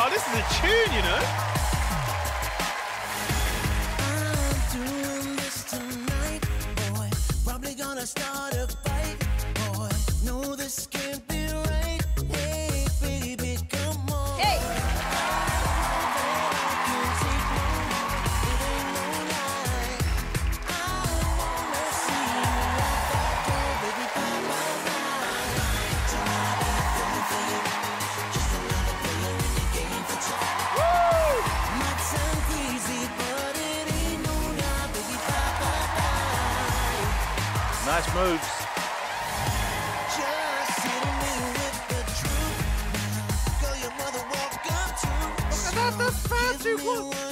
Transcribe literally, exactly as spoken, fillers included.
Oh, this is a tune, you know. I'm doing this tonight, boy. Probably gonna start a fight, boy. No, this can't be right. Hey, baby, come on. Hey. Nice moves. Just hit me with the truth. Girl, your mother walk up to. Look at that, that's fancy. Give me one